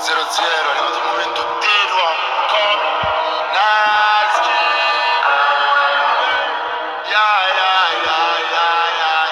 0-0, è arrivato il momento Tedua con Naschi. Yeah, yeah, yeah, yeah, yeah.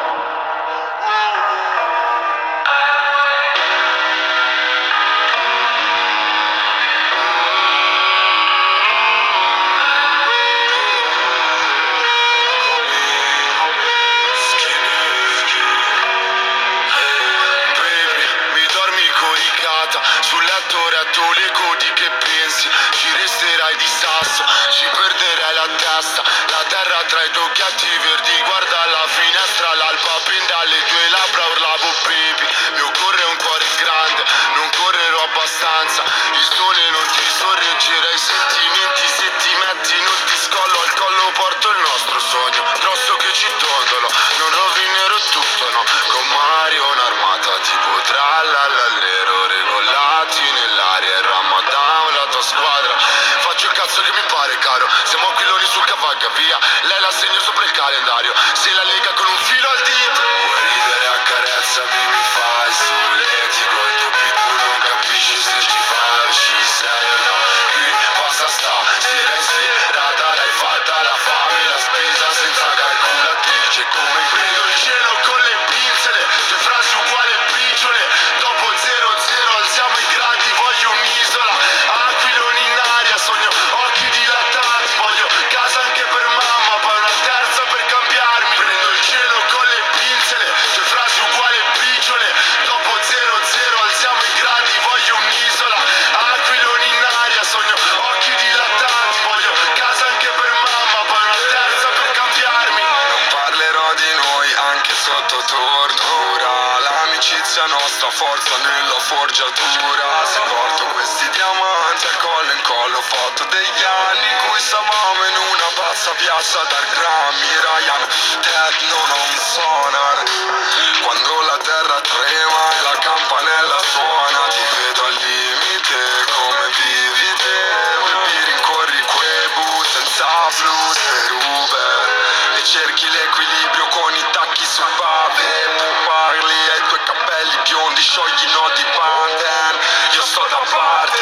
Sul letto retto le godi che pensi, ci resterai di sasso, ci perderai la testa, la terra tra i tuoi occhi verdi, guarda alla finestra, l'alba pende alle tue labbra, urlavo baby, mi occorre un cuore grande, non correrò abbastanza, il sole non ti sorreggerà i sentimenti, se ti metti non ti scollo, al collo porto il nostro sogno, grosso che ci dondolo, non rovinerò tutto no, con Mario un'armata tipo trallallallero, regolati nell'aria, il Ramadan, la tua squadra, faccio il cazzo che mi pare caro, siamo aquiloni sul cavalca via, lei la segno sopra il calendario, se la lega con un filo al dito, vuoi ridere accarezzami, mi fai solletico, il tuo pitbull non capisci se ci ci sei o no, qui basta sta, sera in serata, l'hai fatta la fame, la spesa senza calcolatrice, come prendo il cielo con le pinzele, tue frasi uguali briciole, dopo 0-0 alziamo i gradi, voglio un'isola, aquiloni in aria, sogno occhi dilatati, voglio casa anche per mamma, poi una terza per cambiarmi, prendo il cielo con le pinzele, tue frasi uguali briciole, dopo 0-0 alziamo i gradi, voglio un'isola, aquiloni in aria, sogno occhi dilatati, voglio casa anche per mamma, poi una terza per cambiarmi, non parlerò di noi anche sotto tortura, l'amicizia nostra forza nella forgiatura, se porto questi diamanti al collo in collo, foto degli anni in cui stavamo in una bassa piazza dar grammi, Ryan, techno non sonar, quando la terra trema e la campanella suona, ti vedo al limite come vivi te, mi rincorri quebu senza flus per Uber e cerchi l'equilibrio con i tacchi sul pave, tu parli ai tuoi capelli biondi, sciogli nodi banden, io sto da parte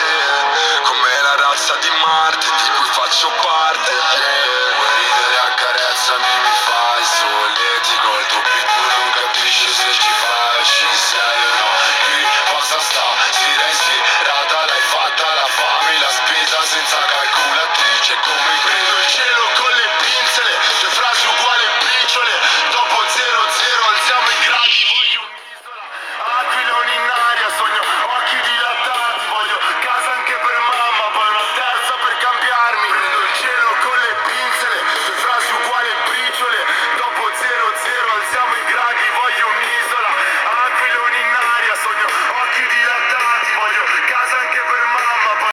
come la razza di Marte di cui faccio parte, yeah. Vuoi ridere accarezzami, mi fai solletico, il tuo pitbull non capisce se ci sei o no, qui basta sta, sera in serata, l'hai fatta la fame, la spesa senza calcolatrice, come prendo il cielo